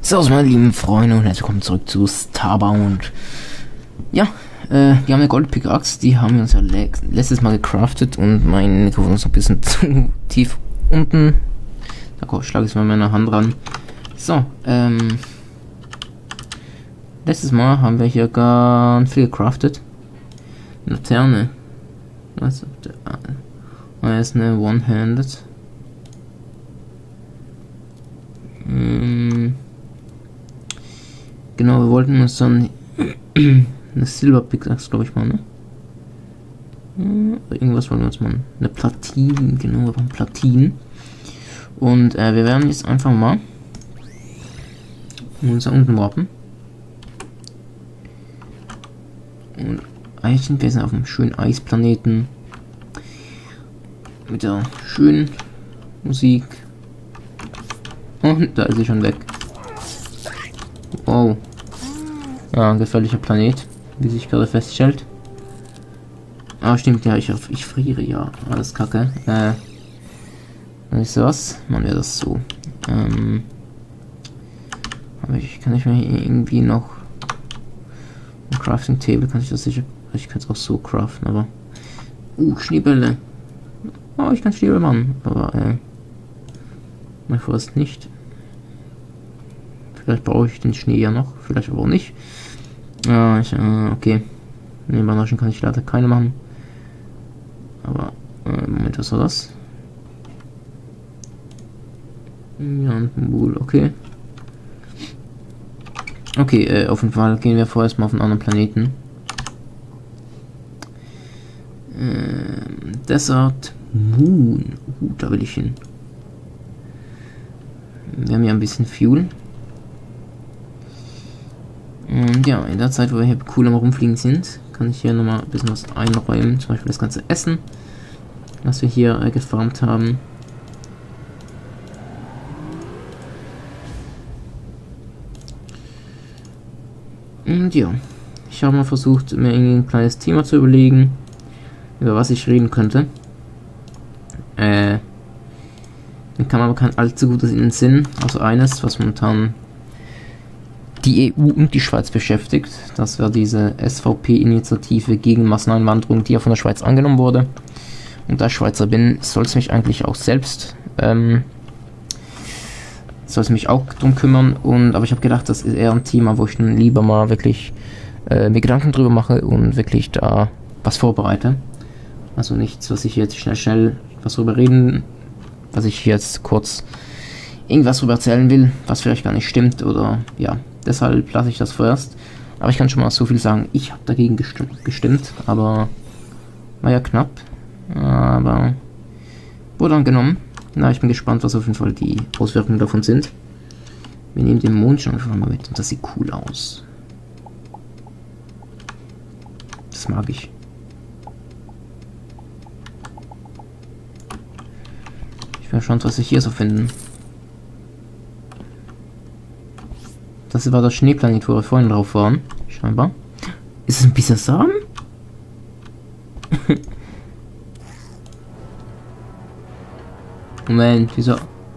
Servus meine lieben Freunde und herzlich willkommen zurück zu Starbound. Ja, wir haben eine Goldpickaxe, die haben wir uns ja letztes Mal gecraftet und mein Mikrofon ist noch ein bisschen zu tief unten. Da schlage ich mal meine Hand ran. So, letztes Mal haben wir hier ganz viel gecraftet. Eine Laterne. Was? Da ist eine One-Handed. Genau, wir wollten uns dann eine Silber Pickaxe, glaube ich mal, ne? Irgendwas wollen wir uns mal. Eine Platine, genau, wir brauchen Platinen. Und wir werden jetzt einfach mal uns da unten warten. Und eigentlich sind wir jetzt auf einem schönen Eisplaneten. Mit der schönen Musik. Und da ist sie schon weg. Wow. Ja, ein gefährlicher Planet, wie sich gerade feststellt. Ah, stimmt, ja, ich friere, ja. Alles kacke. Ist was? Man wäre das so. Aber kann ich mir hier irgendwie noch ein Crafting Table, kann ich das sicher. Ich kann es auch so craften, aber. Schneebälle. Oh, ich kann Schneebälle machen, aber mein Forst nicht. Vielleicht brauche ich den Schnee ja noch, vielleicht aber auch nicht. Okay. Ne, Bandagen kann ich leider keine machen. Aber, Moment, was war das? Ja, ein Bull, okay. Okay, auf jeden Fall gehen wir vorerst mal auf einen anderen Planeten. Desert Moon. Da will ich hin. Wir haben ja ein bisschen Fuel. Und ja, in der Zeit, wo wir hier cool am Rumfliegen sind, kann ich hier nochmal ein bisschen was einräumen. Zum Beispiel das ganze Essen, was wir hier gefarmt haben. Und ja, ich habe mal versucht, mir irgendwie ein kleines Thema zu überlegen, über was ich reden könnte. Mir kam aber kein allzu gutes in den Sinn, also eines, was momentan die EU und die Schweiz beschäftigt. Das wäre diese SVP-Initiative gegen Masseneinwanderung, die ja von der Schweiz angenommen wurde. Und da ich Schweizer bin, soll es mich eigentlich auch selbst drum kümmern. Aber ich habe gedacht, das ist eher ein Thema, wo ich dann lieber mal wirklich mir Gedanken drüber mache und wirklich da was vorbereite. Also nichts, was ich jetzt schnell was drüber reden, was ich jetzt kurz irgendwas drüber erzählen will, was vielleicht gar nicht stimmt oder ja. Deshalb lasse ich das vorerst. Aber ich kann schon mal so viel sagen. Ich habe dagegen gestimmt, aber war ja knapp. Aber wurde angenommen. Na, ich bin gespannt, was auf jeden Fall die Auswirkungen davon sind. Wir nehmen den Mond schon einfach mal mit und das sieht cool aus. Das mag ich. Ich bin gespannt, was wir hier so finden. Das war der Schneeplanet, wo wir vorhin drauf waren. Scheinbar. Ist es ein bisschen Samen? Moment, wieso?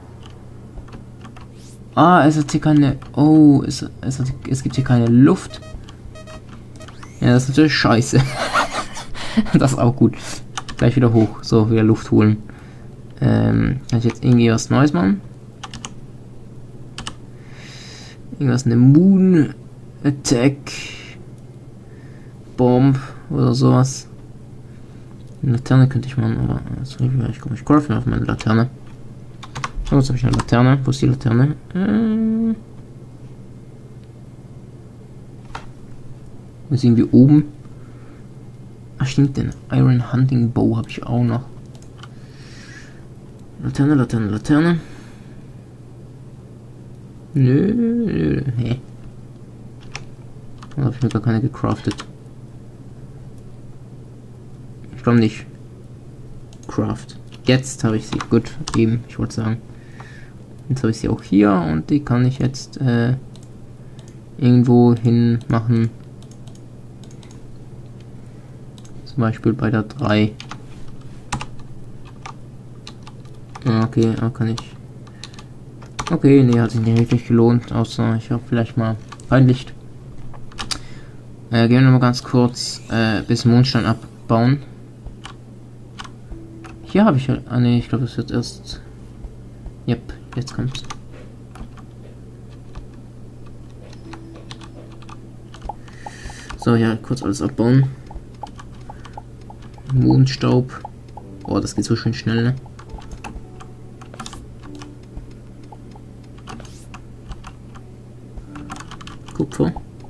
Ah, es hat hier keine. Oh, es gibt hier keine Luft. Ja, das ist natürlich scheiße. Das ist auch gut. Gleich wieder hoch. So, wieder Luft holen. Kann ich jetzt irgendwie was Neues machen? Irgendwas, eine Moon Attack Bomb oder sowas. Eine Laterne könnte ich machen, aber ich komme nicht craften auf meine Laterne. So, jetzt habe ich eine Laterne. Wo ist die Laterne? Ist irgendwie oben. Ach stimmt, den Iron Hunting Bow habe ich auch noch. Laterne. Nö. Hey. Da habe ich mir gar keine gecraftet. Ich glaube nicht. Craft. Jetzt habe ich sie. Gut, eben, ich wollte sagen. Jetzt habe ich sie auch hier und die kann ich jetzt irgendwo hin machen. Zum Beispiel bei der 3. Okay, da kann ich Okay, nee, hat sich nicht wirklich gelohnt, außer ich habe vielleicht mal kein Licht. Gehen wir mal ganz kurz bis Mondstein abbauen. Hier habe ich halt. Ah ne, ich glaube, das wird erst. Yep, jetzt kommt's. So, ja, kurz alles abbauen. Mondstaub. Oh, das geht so schön schnell, ne? Kupfer.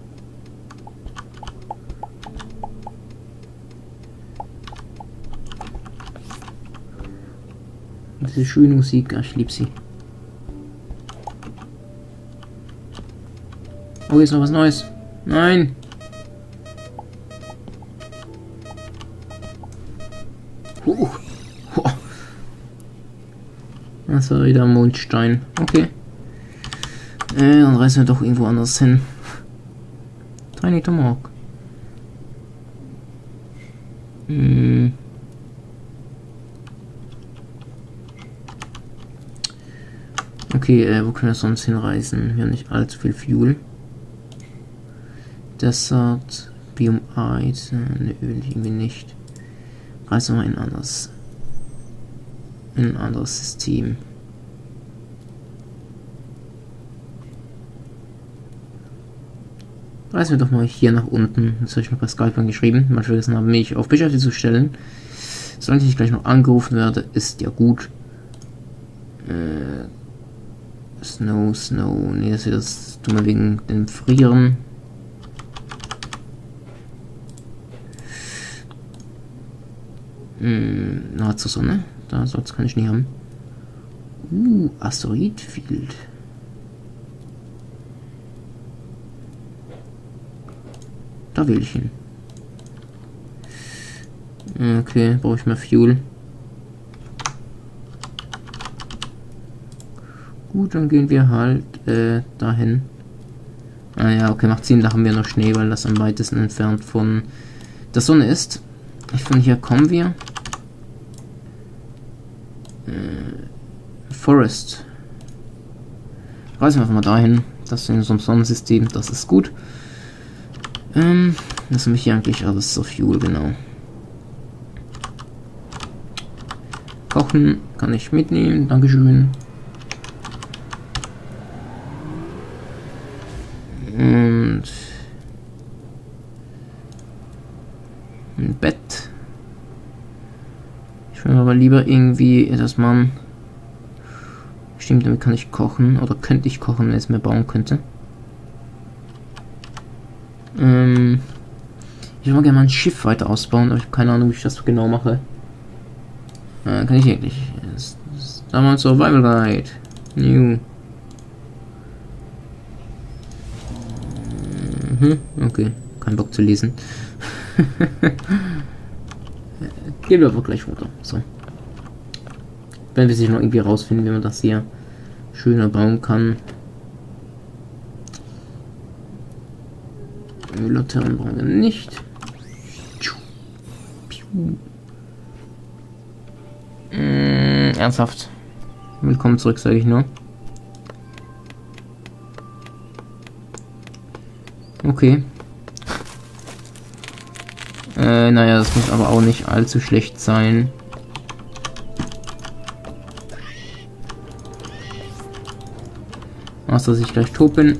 Diese schöne Musik, ich liebe sie. Oh, hier ist noch was Neues. Nein! Das war wieder Mondstein. Okay. Dann reisen wir doch irgendwo anders hin. Tiny Tomahawk. Okay, wo können wir sonst hinreisen? Wir haben nicht allzu viel Fuel. Desert, Biome Eid, ne, irgendwie nicht. Reisen wir in ein anderes System. Reisen wir doch mal hier nach unten. Das habe ich mir bei Skype geschrieben. Manche vergessen haben, mich auf Bescheid zu stellen. Solange ich nicht gleich noch angerufen werde, ist ja gut. Snow. Nee, das tun wir wegen dem Frieren. Na, zur Sonne. Da sonst kann ich nicht haben. Asteroidfield. Da will ich hin. Okay, brauche ich mehr Fuel. Gut, dann gehen wir halt dahin. Ah ja, okay, macht Sinn, da haben wir noch Schnee, weil das am weitesten entfernt von der Sonne ist. Von hier kommen wir. Forest. Reisen wir einfach mal dahin. Das ist in unserem Sonnensystem, das ist gut. Das ist nämlich hier eigentlich alles so Fuel, genau. Kochen kann ich mitnehmen, dankeschön. Und ein Bett. Ich will aber lieber irgendwie etwas machen. Stimmt, damit kann ich kochen. Oder könnte ich kochen, wenn ich es mir bauen könnte. Ich will gerne mal ein Schiff weiter ausbauen, aber ich habe keine Ahnung, wie ich das genau mache. Kann ich eigentlich. Das ist damals Survival Guide. New. Okay, kein Bock zu lesen. Gehen wir aber gleich runter. So. Wenn wir sich noch irgendwie rausfinden, wie man das hier schöner bauen kann. Laternen brauchen wir nicht. Ernsthaft. Willkommen zurück, sage ich nur. Okay. Naja, das muss aber auch nicht allzu schlecht sein. Außer dass ich gleich tot bin.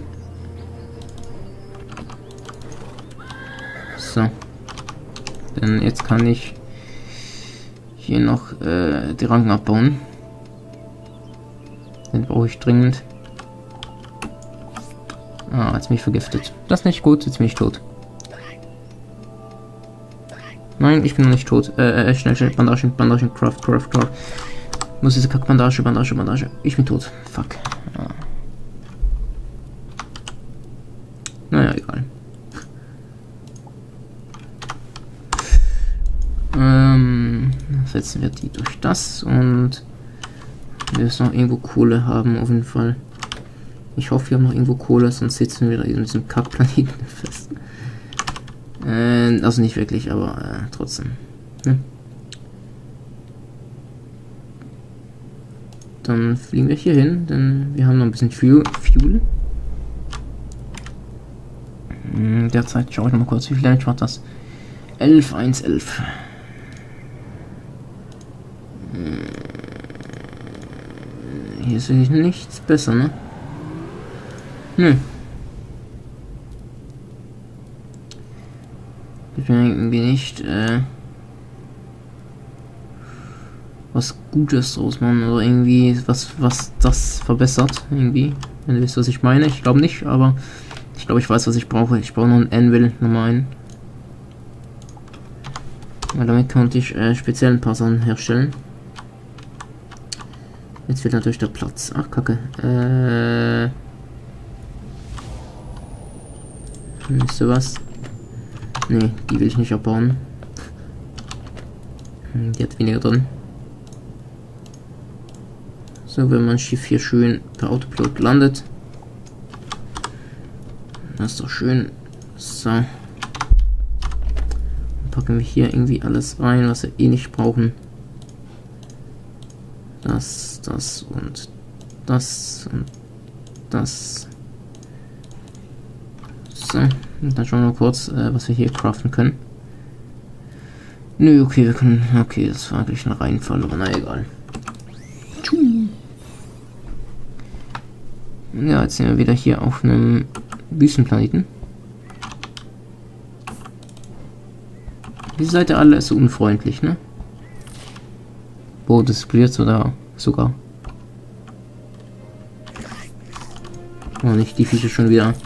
So. Denn jetzt kann ich hier noch die Ranken abbauen. Den brauche ich dringend. Ah, jetzt bin ich vergiftet. Das ist nicht gut, jetzt bin ich tot. Nein, ich bin noch nicht tot. Schnell, Bandagen, Craft. Muss diese Bandage. Ich bin tot. Fuck. Ah. Naja, egal. Setzen wir die durch das und wir müssen noch irgendwo Kohle haben, auf jeden Fall. Ich hoffe, wir haben noch irgendwo Kohle, sonst sitzen wir in diesem Kackplaneten fest. Also nicht wirklich, aber trotzdem. dann fliegen wir hier hin, denn wir haben noch ein bisschen Fuel. Derzeit schaue ich noch mal kurz, wie viel Damage macht das? 11, 1, 11. Hier ist eigentlich nichts besser, ne? Nö. Ich bin irgendwie nicht, was Gutes draus machen oder irgendwie was das verbessert, irgendwie. Wenn du wisst, was ich meine. Ich glaube nicht, aber ich glaube, ich weiß, was ich brauche. Ich brauche noch einen Anvil, Nummer 1. Weil damit konnte ich speziell ein paar Sachen herstellen. Jetzt fehlt natürlich der Platz. Ach, Kacke. Wisst ihr was? Nee, die will ich nicht abbauen. Die hat weniger drin. So, wenn mein Schiff hier schön per Autopilot landet. Das ist doch schön. So. Dann packen wir hier irgendwie alles rein, was wir eh nicht brauchen. Das und das und das. So, und dann schauen wir mal kurz, was wir hier craften können. Nö, okay, wir können. Okay, das war eigentlich ein Reinfall, aber na egal. Ja, jetzt sind wir wieder hier auf einem Wüstenplaneten. Wie seid ihr alle so unfreundlich, ne? Wo das explodiert sogar. Oh, nicht die Viecher schon wieder.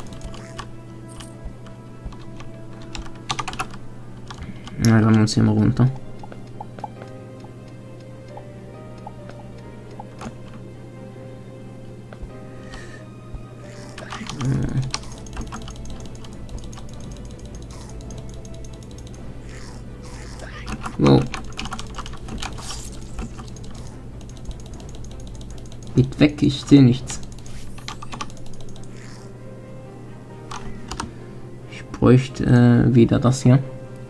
Na, dann uns hier mal runter. Wow. Geht weg, ich sehe nichts. Ich bräuchte wieder das hier.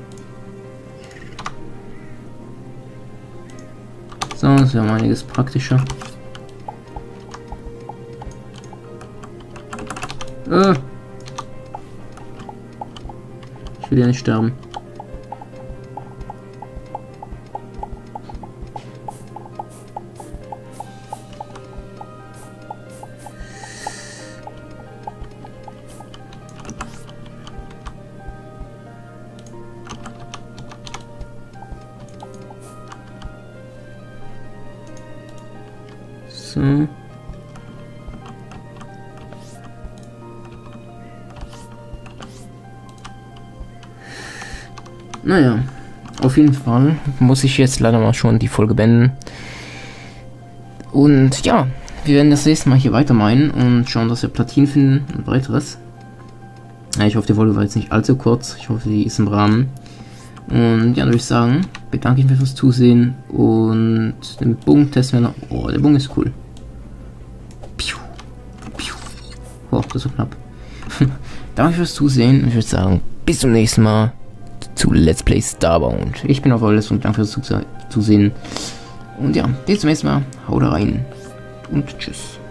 So, das wäre einiges praktischer. Ich will ja nicht sterben. So. Naja, auf jeden Fall muss ich jetzt leider mal schon die Folge beenden. Und ja, wir werden das nächste Mal hier weiter meinen und schauen, dass wir Platinen finden und weiteres. Ja, ich hoffe, die Folge war jetzt nicht allzu kurz. Ich hoffe, die ist im Rahmen. Und ja, dann würde ich sagen, bedanke ich mich fürs Zusehen und den Bogen testen wir noch. Oh, der Bogen ist cool. Piu, piu. Oh, das ist so knapp. Danke fürs Zusehen und ich würde sagen, bis zum nächsten Mal zu Let's Play Starbound. Ich bin auf alles und danke fürs Zusehen. Und ja, bis zum nächsten Mal. Haut rein und tschüss.